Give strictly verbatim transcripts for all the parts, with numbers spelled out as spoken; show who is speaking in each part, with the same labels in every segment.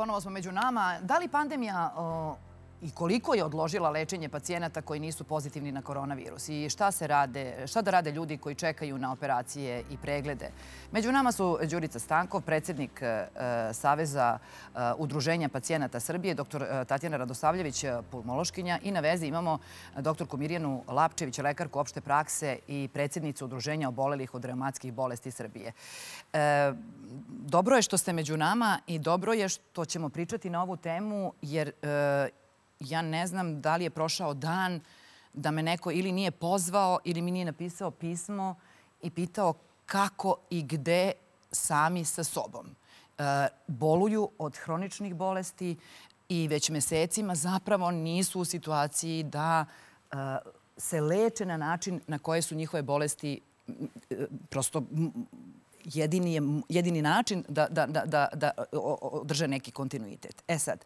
Speaker 1: ponovo smo među nama. Da li pandemija i koliko je odložila lečenje pacijenata koji nisu pozitivni na koronavirus? I šta se rade, šta da rade ljudi koji čekaju na operacije i preglede? Među nama su Đurica Stankov, predsjednik Saveza udruženja pacijenata Srbije, doktor Tatjana Radosavljević, pulmološkinja, i na vezi imamo doktorku Mirjanu Lapčević, lekarku opšte prakse i predsjednicu Udruženja obolelih od reumatskih bolesti Srbije. Dobro je što ste među nama i dobro je što ćemo pričati na ovu temu, jer ja ne znam da li je prošao dan da me neko ili nije pozvao ili mi nije napisao pismo i pitao kako i gde sami sa sobom. Boluju od hroničnih bolesti i već mesecima zapravo nisu u situaciji da se leče na način na koje su njihove bolesti prosto jedini, jedini način da, da, da, da održe neki kontinuitet. E sad,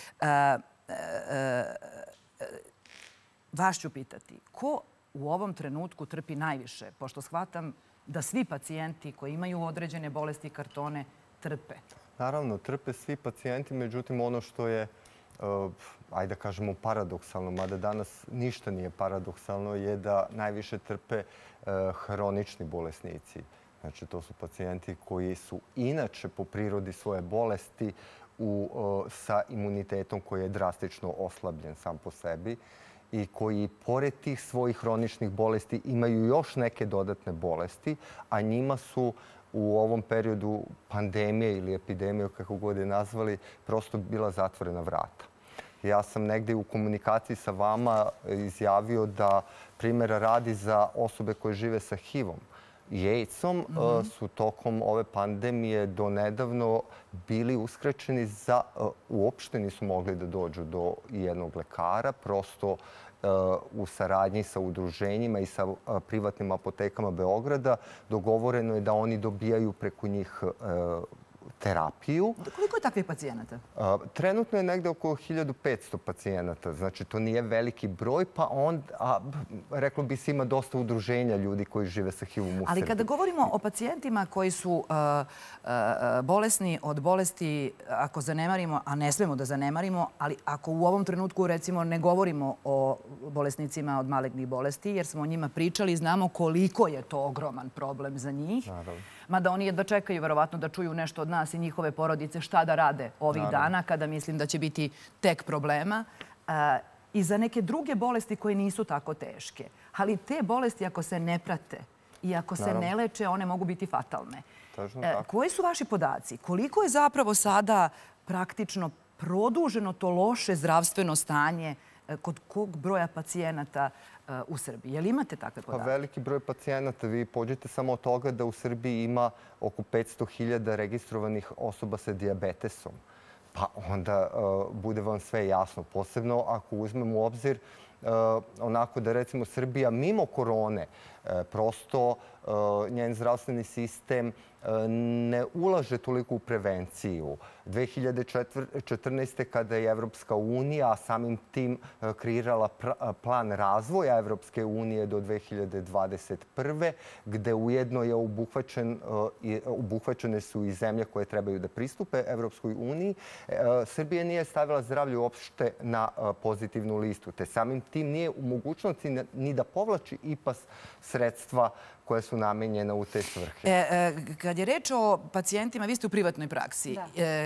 Speaker 1: vas ću pitati, ko u ovom trenutku trpi najviše, pošto shvatam da svi pacijenti koji imaju određene bolesti i kartone trpe?
Speaker 2: Naravno, trpe svi pacijenti, međutim ono što je, ajde da kažemo, paradoksalno, mada danas ništa nije paradoksalno, je da najviše trpe hronični bolesnici. Znači, to su pacijenti koji su inače po prirodi svoje bolesti U, sa imunitetom koji je drastično oslabljen sam po sebi i koji pored tih svojih hroničnih bolesti imaju još neke dodatne bolesti, a njima su u ovom periodu pandemije ili epidemije, kako god je nazvali, prosto bila zatvorena vrata. Ja sam negde u komunikaciji sa vama izjavio da primjera radi za osobe koje žive sa H I V-om i AIDS-om su tokom ove pandemije do nedavno bili uskraćeni za, uopšte nisu mogli da dođu do jednog lekara, prosto u saradnji sa udruženjima i sa privatnim apotekama Beograda dogovoreno je da oni dobijaju preko njih terapiju.
Speaker 1: Koliko je takvih pacijenata?
Speaker 2: Trenutno je negde oko hiljadu petsto pacijenata. Znači, to nije veliki broj, pa onda, reklo bi se, ima dosta udruženja ljudi koji žive sa H I V-om u Srbiji.
Speaker 1: Ali kada govorimo o pacijentima koji su bolesni od bolesti, ako zanemarimo, a ne smemo da zanemarimo, ali ako u ovom trenutku, recimo, ne govorimo o bolesnicima od malignih bolesti, jer smo o njima pričali i znamo koliko je to ogroman problem za njih.
Speaker 2: Naravno.
Speaker 1: Mada oni jedva čekaju, verovatno, da čuju nešto od nas i njihove porodice šta da rade ovih dana, kada mislim da će biti tek problema. I za neke druge bolesti koje nisu tako teške. Ali te bolesti, ako se ne prate i ako se ne leče, one mogu biti fatalne. Koji su vaši podaci? Koliko je zapravo sada praktično produženo to loše zdravstveno stanje kod kog broja pacijenata u Srbiji? Je li imate takve podatke?
Speaker 2: Pa veliki broj pacijenata. Vi pođete samo od toga da u Srbiji ima oko petsto hiljada registrovanih osoba sa dijabetesom. Pa onda bude vam sve jasno. Posebno ako uzmemo u obzir onako da, recimo, Srbija mimo korone prosto njen zdravstveni sistem ne ulaže toliko u prevenciju. dve hiljade četrnaeste. kada je Evropska unija, a samim tim kreirala plan razvoja Evropske unije do dve hiljade dvadeset prve. gde ujedno je obuhvaćene su i zemlje koje trebaju da pristupe Evropskoj uniji, Srbija nije stavila zdravlje uopšte na pozitivnu listu, te samim tim nije u mogućnosti ni da povlači I P A S sredstva koja su namenjena u te svrhe.
Speaker 1: Kad je reč o pacijentima, vi ste u privatnoj praksi.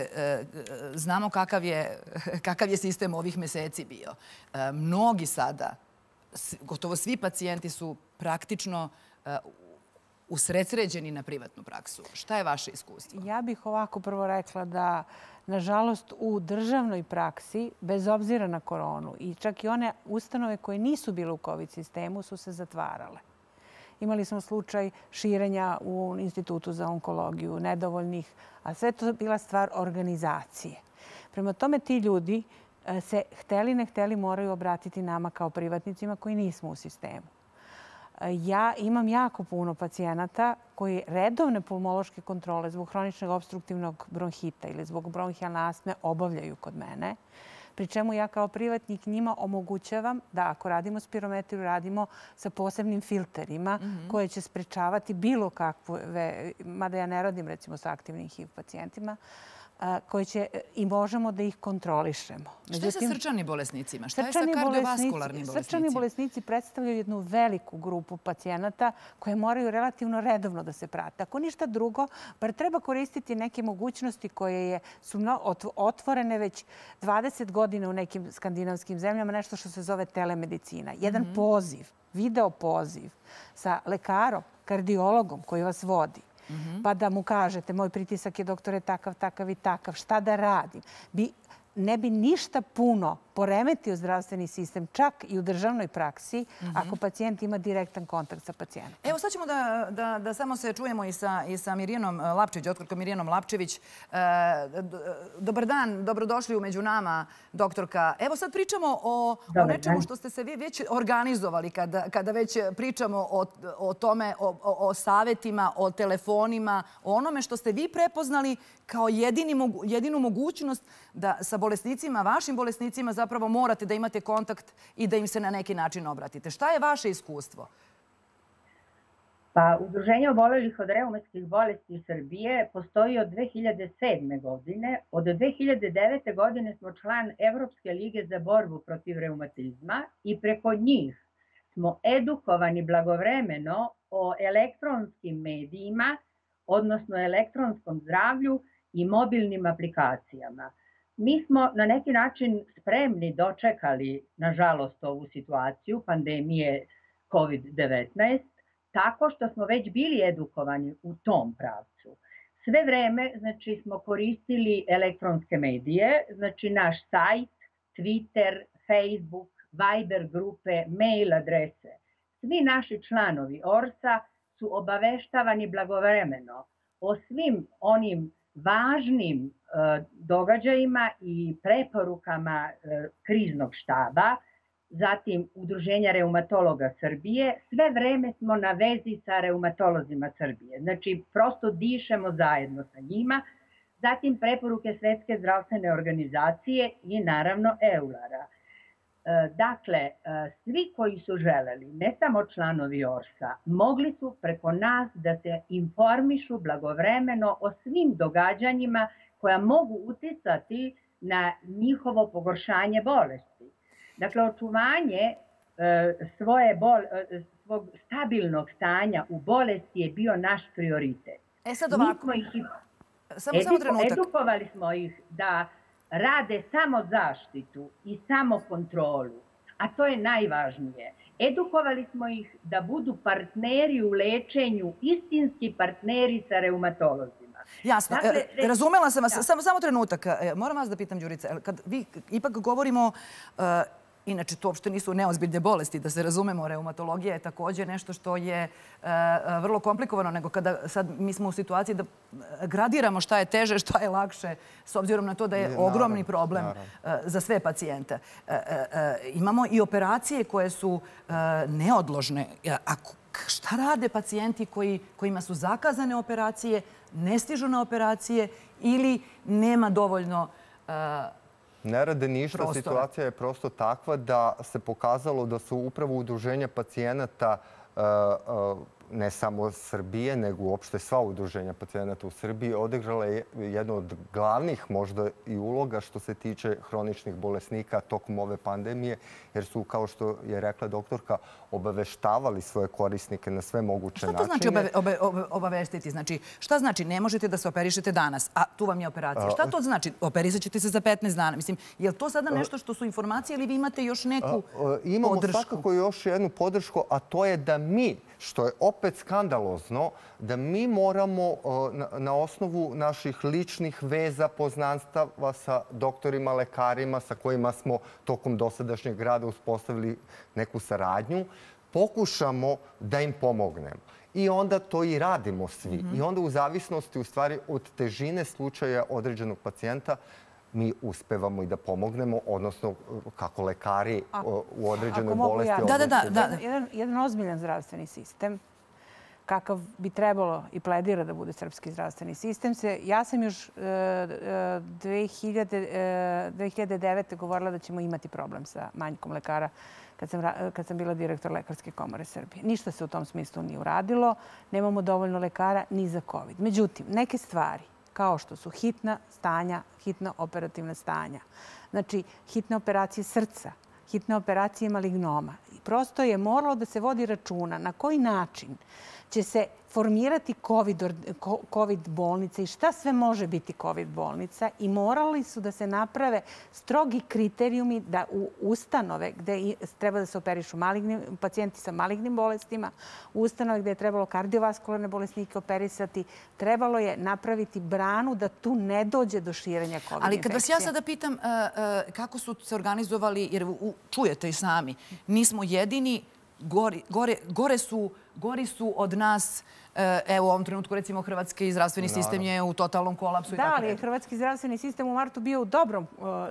Speaker 1: Znamo kakav je sistem ovih meseci bio. Mnogi sada, gotovo svi pacijenti su praktično usredsređeni na privatnu praksu. Šta je vaše iskustvo?
Speaker 3: Ja bih ovako prvo rekla da, nažalost, u državnoj praksi, bez obzira na koronu, i čak i one ustanove koje nisu bile u COVID sistemu su se zatvarale. Imali smo slučaj širenja u Institutu za onkologiju, nedovoljnih, a sve to je bila stvar organizacije. Prema tome, ti ljudi se, hteli ne hteli, moraju obratiti nama kao privatnicima koji nismo u sistemu. Ja imam jako puno pacijenata koji redovne pulmološke kontrole zbog hroničnog opstruktivnog bronhita ili zbog bronhijalne astme obavljaju kod mene. Pri čemu ja kao privatnik njima omogućavam da ako radimo spirometriju, radimo sa posebnim filterima koje će sprečavati bilo kakve, mada ja ne radim recimo sa aktivnim H I V pacijentima, koje će i možemo da ih kontrolišemo.
Speaker 1: Šta je sa srčanim bolesnicima? Šta je sa kardiovaskularnim bolesnicima?
Speaker 3: Srčani bolesnici predstavljaju jednu veliku grupu pacijenata koje moraju relativno redovno da se prate. Ako ništa drugo, bar treba koristiti neke mogućnosti koje su otvorene već dvadeset godina u nekim skandinavskim zemljama, nešto što se zove telemedicina. Jedan poziv, video poziv sa lekarom, kardiologom koji vas vodi, pa da mu kažete moj pritisak je doktore takav, takav i takav, šta da radim. Ne bi ništa puno poremetio zdravstveni sistem, čak i u državnoj praksi, ako pacijent ima direktan kontakt sa pacijentom.
Speaker 1: Evo sad ćemo da samo se čujemo i sa Mirjanom Lapčević, doktorkom Mirjanom Lapčević. Dobar dan, dobrodošli u Među nama, doktorka. Evo sad pričamo o nečemu što ste se vi već organizovali, kada već pričamo o tome, o savjetima, o telefonima, o onome što ste vi prepoznali kao jedinu mogućnost da sa bolesnicima, vašim bolesnicima, zapravo morate da imate kontakt i da im se na neki način obratite. Šta je vaše iskustvo?
Speaker 4: Pa, Udruženje obolelih od reumatskih bolesti Srbije postoji od dve hiljade sedme. godine. Od dve hiljade devete. godine smo član Evropske lige za borbu protiv reumatizma i preko njih smo edukovani blagovremeno o elektronskim medijima, odnosno elektronskom zdravlju i mobilnim aplikacijama. Mi smo na neki način spremni dočekali, nažalost, ovu situaciju pandemije kovid devetnaest, tako što smo već bili edukovani u tom pravcu. Sve vreme, znači, smo koristili elektronske medije, znači naš sajt, Twitter, Facebook, Viber grupe, mail adrese. Svi naši članovi O R S-a su obaveštavani blagovremeno o svim onim važnim događajima i preporukama kriznog štaba, zatim Udruženja reumatologa Srbije. Sve vreme smo na vezi sa reumatolozima Srbije. Znači, prosto dišemo zajedno sa njima. Zatim preporuke Svetske zdravstvene organizacije i naravno EULAR-a. Dakle, svi koji su želeli, ne samo članovi O R S-a, mogli su preko nas da se informišu blagovremeno o svim događanjima koja mogu uticati na njihovo pogoršanje bolesti. Dakle, očuvanje svog stabilnog stanja u bolesti je bio naš prioritet.
Speaker 1: E sad ovako, samo trenutak.
Speaker 4: Edukovali smo ih da rade samo zaštitu i samo kontrolu, a to je najvažnije. Edukovali smo ih da budu partneri u lečenju, istinski partneri sa reumatolozima.
Speaker 1: Jasno, razumela sam vas. Samo trenutak. Moram vas da pitam, Đurica, kad vi ipak govorimo, inače to uopšte nisu neozbiljne bolesti, da se razumemo, reumatologija je također nešto što je vrlo komplikovano, nego kada sad mi smo u situaciji da gradiramo šta je teže, šta je lakše, s obzirom na to da je ogromni problem za sve pacijente. Imamo i operacije koje su neodložne. Šta rade pacijenti kojima su zakazane operacije, ne stižu na operacije ili nema dovoljno prostora?
Speaker 2: Ne rade ništa. Situacija je prosto takva da se pokazalo da su upravo udruženja pacijenata, ne samo Srbije, nego uopšte sva udruženja pacijenata u Srbiji, odigrala jednu od glavnih možda i uloga što se tiče hroničnih bolesnika tokom ove pandemije, jer su, kao što je rekla doktorka, obaveštavali svoje korisnike na sve moguće načine.
Speaker 1: Šta to znači obaveštiti? Znači, šta znači ne možete da se operišete danas, a tu vam je operacija? Šta to znači? Operisat ćete se za petnaest dana. Mislim, je li to sada nešto što su informacije ili vi imate još neku podršku?
Speaker 2: Imamo svakako još jednu podršku, a to je da mi, što je opet skandalozno, da mi moramo na osnovu naših ličnih veza, poznanstava sa doktorima, lekarima sa kojima smo tokom dosadašnjeg rada uspostavili neku saradnju, pokušamo da im pomognemo. I onda to i radimo svi. I onda u zavisnosti u stvari od težine slučaja određenog pacijenta mi uspevamo i da pomognemo, odnosno kako lekari u određenoj bolesti.
Speaker 3: Da, da, da. Jedan ozbiljan zdravstveni sistem, kakav bi trebalo i pledira da bude srpski zdravstveni sistem. Ja sam još dve hiljade devete. govorila da ćemo imati problem sa manjkom lekara kad sam bila direktor Lekarske komore Srbije. Ništa se u tom smislu nije uradilo. Nemamo dovoljno lekara ni za COVID. Međutim, neke stvari, kao što su hitna stanja, hitna operativna stanja. Znači, hitne operacije srca, hitne operacije malignoma. Prosto je moralo da se vodi računa na koji način će se formirati COVID bolnice i šta sve može biti COVID bolnica i morali su da se naprave strogi kriterijumi da u ustanove gde treba da se operišu pacijenti sa malignim bolestima, u ustanove gde je trebalo kardiovaskularne bolesnike operisati, trebalo je napraviti branu da tu ne dođe do širenja COVID infekcije.
Speaker 1: Ali kad vas ja sada pitam kako su se organizovali, jer čujete i sami, nismo jedini, gori su od nas. Evo, u ovom trenutku, recimo, hrvatski zdravstveni sistem je u totalnom kolapsu.
Speaker 3: Da, ali je hrvatski zdravstveni sistem u martu bio u dobrom,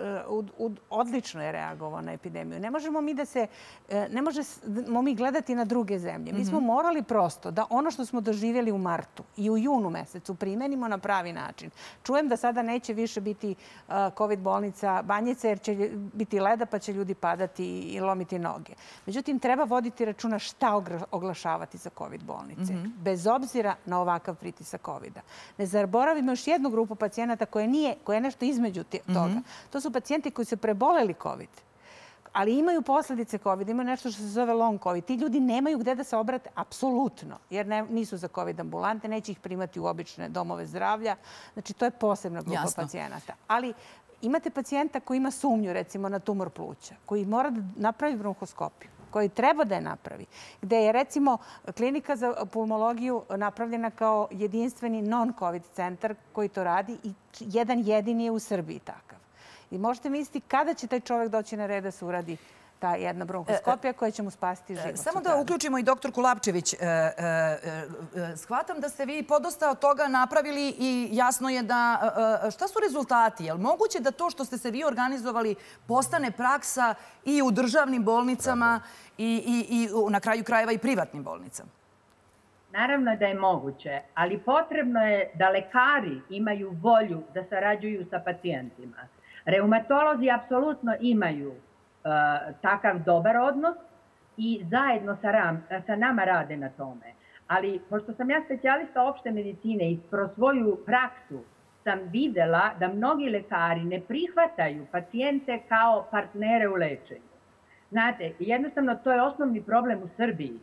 Speaker 3: odlično je reagovao na epidemiju. Ne možemo mi da se, ne možemo mi gledati na druge zemlje. Mi smo morali prosto da ono što smo doživjeli u martu i u junu mesecu primenimo na pravi način. Čujem da sada neće više biti COVID bolnica Banjica jer će biti leda pa će ljudi padati i lomiti noge. Međutim, treba voditi računa šta oglašavati za COVID bolnice. Bez obzira na ovakav pritisak kovida. Ne zaboravimo još jednu grupu pacijenata koja je nešto između toga. To su pacijenti koji su preboleli COVID, ali imaju posljedice COVID, imaju nešto što se zove long COVID. Ti ljudi nemaju gde da se obrate apsolutno, jer nisu za COVID ambulante, neće ih primati u obične domove zdravlja. Znači, to je posebna grupa pacijenata. Ali imate pacijenta koji ima sumnju, recimo, na tumor pluća, koji mora da napravi bronhoskopiju, koji treba da je napravi, gde je, recimo, klinika za pulmologiju napravljena kao jedinstveni non-COVID centar koji to radi i jedan jedini je u Srbiji takav. I možete misliti kada će taj čovjek doći na red da se uradi ta jedna bronhoskopija koja će mu spasiti život.
Speaker 1: Samo da uključimo i doktorku Lapčević. Shvatam da ste vi podosta od toga napravili i jasno je da... Šta su rezultati? Je li moguće da to što ste se vi organizovali postane praksa i u državnim bolnicama i na kraju krajeva i privatnim bolnicama?
Speaker 4: Naravno da je moguće, ali potrebno je da lekari imaju volju da sarađuju sa pacijentima. Reumatolozi apsolutno imaju takav dobar odnos i zajedno sa nama rade na tome. Ali pošto sam ja specijalista opšte medicine i kroz svoju praksu sam videla da mnogi lekari ne prihvataju pacijente kao partnere u lečenju. Znate, jednostavno to je osnovni problem u Srbiji.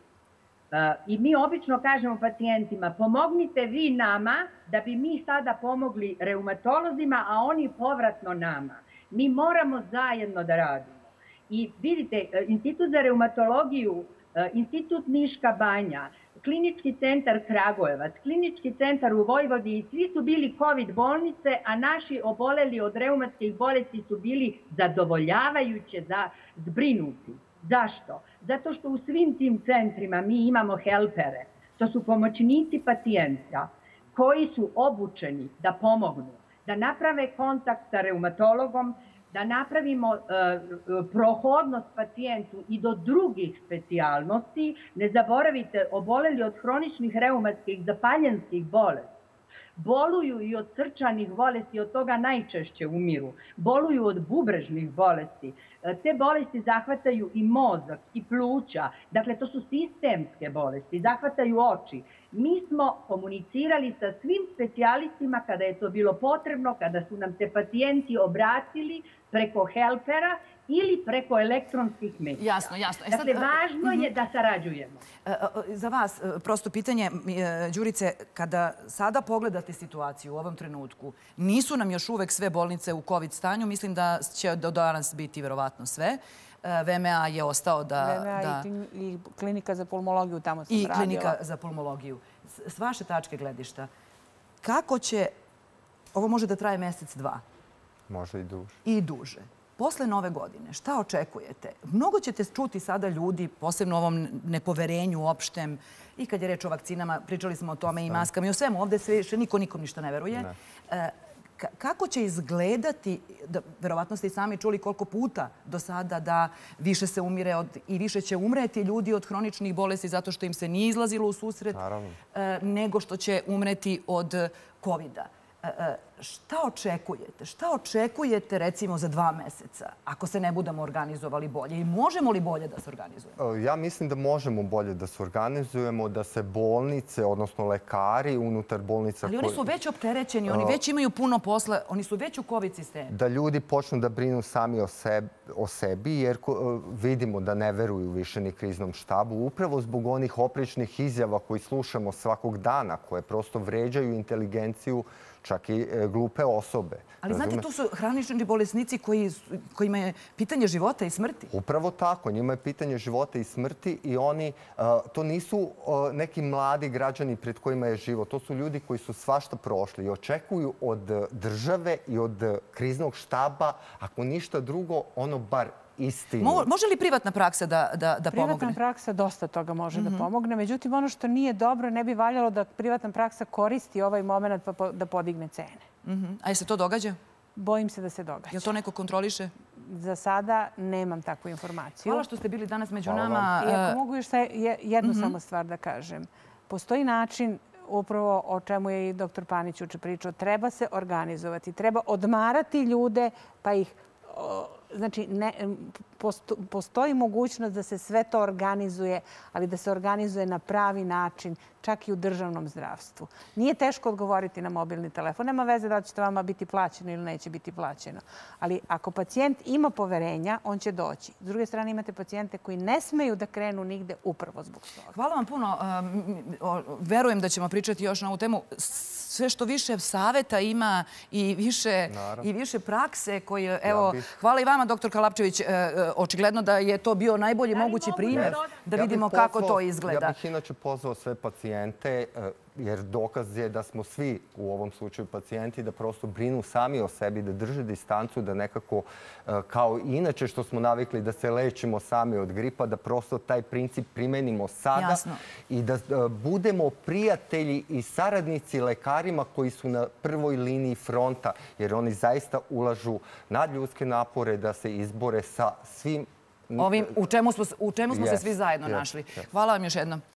Speaker 4: I mi obično kažemo pacijentima, pomognite vi nama da bi mi sada pomogli reumatolozima, a oni povratno nama. Mi moramo zajedno da radimo. I vidite, Institut za reumatologiju, Institut Niška Banja, Klinički centar Kragujevac, Klinički centar u Vojvodini, svi su bili COVID bolnice, a naši oboleli od reumatskih bolesti su bili zadovoljavajuće zbrinuti. Zašto? Zato što u svim tim centrima mi imamo helpere. To su pomoćnici pacijenta koji su obučeni da pomognu, da naprave kontakt sa reumatologom, da napravimo prohodnost pacijentu i do drugih specijalnosti. Ne zaboravite, oboleli od hroničnih reumatskih zapaljenskih bolesti. Boluju i od srčanih bolesti, od toga najčešće umiru. Boluju od bubrežnih bolesti. Te bolesti zahvataju i mozak, i pluća. Dakle, to su sistemske bolesti, zahvataju oči. Mi smo komunicirali sa svim specijalistima kada je to bilo potrebno, kada su nam se pacijenti obratili preko helpera ili preko elektronskih medija.
Speaker 1: Jasno, jasno.
Speaker 4: Dakle, važno je da sarađujemo.
Speaker 1: Za vas, prosto pitanje, Đurice, kada sada pogledate situaciju u ovom trenutku, nisu nam još uvek sve bolnice u COVID stanju, mislim da će do danas biti verovatno sve. V M A je ostao da...
Speaker 3: V M A i klinika za pulmologiju, tamo sam radila.
Speaker 1: I klinika za pulmologiju. S vaše tačke gledišta, kako će... Ovo može da traje mesec, dva.
Speaker 2: Može i duže.
Speaker 1: I duže. Posle nove godine, šta očekujete? Mnogo ćete čuti sada ljudi, posebno ovom nepoverenju opštem, i kad je reč o vakcinama, pričali smo o tome i maskama i o svemu. Ovde se više niko nikom ništa ne veruje. Kako će izgledati, verovatno ste i sami čuli koliko puta do sada da više se umire i više će umreti ljudi od hroničnih bolesti zato što im se nije izlazilo u susret, nego što će umreti od kovida. šta očekujete? Šta očekujete recimo za dva meseca ako se ne budemo organizovali bolje? I možemo li bolje da se organizujemo?
Speaker 2: Ja mislim da možemo bolje da se organizujemo, da se bolnice, odnosno lekari unutar bolnica...
Speaker 1: Ali oni su već opterećeni, oni već imaju puno posla, oni su već u COVID sistemu.
Speaker 2: Da ljudi počnu da brinu sami o sebi, o sebi jer vidimo da ne veruju više ni kriznom štabu. Upravo zbog onih oprečnih izjava koji slušamo svakog dana, koje prosto vređaju inteligenciju čak i glupe osobe.
Speaker 1: Ali znate, tu su hronični bolesnici kojima je pitanje života i smrti.
Speaker 2: Upravo tako. Njima je pitanje života i smrti i oni, to nisu neki mladi građani pred kojima je život. To su ljudi koji su svašta prošli i očekuju od države i od kriznog štaba, ako ništa drugo, ono bar istinu.
Speaker 1: Može li privatna praksa da pomogne?
Speaker 3: Privatna praksa dosta toga može da pomogne. Međutim, ono što nije dobro, ne bi valjalo da privatna praksa koristi ovaj moment pa da podigne cene.
Speaker 1: A je se to događa?
Speaker 3: Bojim se da se događa.
Speaker 1: Je li to neko kontroliše?
Speaker 3: Za sada nemam takvu informaciju.
Speaker 1: Hvala što ste bili danas među nama.
Speaker 3: I ako mogu još jednu samo stvar da kažem. Postoji način, upravo o čemu je i doktor Panić juče pričao, treba se organizovati, treba odmarati ljude pa ih... Znači, postoji mogućnost da se sve to organizuje, ali da se organizuje na pravi način, čak i u državnom zdravstvu. Nije teško odgovoriti na mobilni telefon. Nema veze da li će vama biti plaćeno ili neće biti plaćeno. Ali ako pacijent ima poverenja, on će doći. S druge strane, imate pacijente koji ne smeju da krenu nigde upravo zbog toga.
Speaker 1: Hvala vam puno. Verujem da ćemo pričati još na ovu temu. Sve što više saveta ima i više prakse koje... Evo, hvala i vama, doktor Kalapčević. Očigledno da je to bio najbolji mogući primjer da vidimo kako to izgleda.
Speaker 2: Ja bih inače pozvao sve pacijente, jer dokaz je da smo svi u ovom slučaju pacijenti, da prosto brinu sami o sebi, da drže distancu, da nekako, kao i inače što smo navikli da se lečimo sami od gripa, da prosto taj princip primenimo sada i da budemo prijatelji i saradnici lekarima koji su na prvoj liniji fronta, jer oni zaista ulažu nadljudske napore da se izbore sa svim...
Speaker 1: Ovim u čemu smo se svi zajedno našli. Hvala vam još jednom.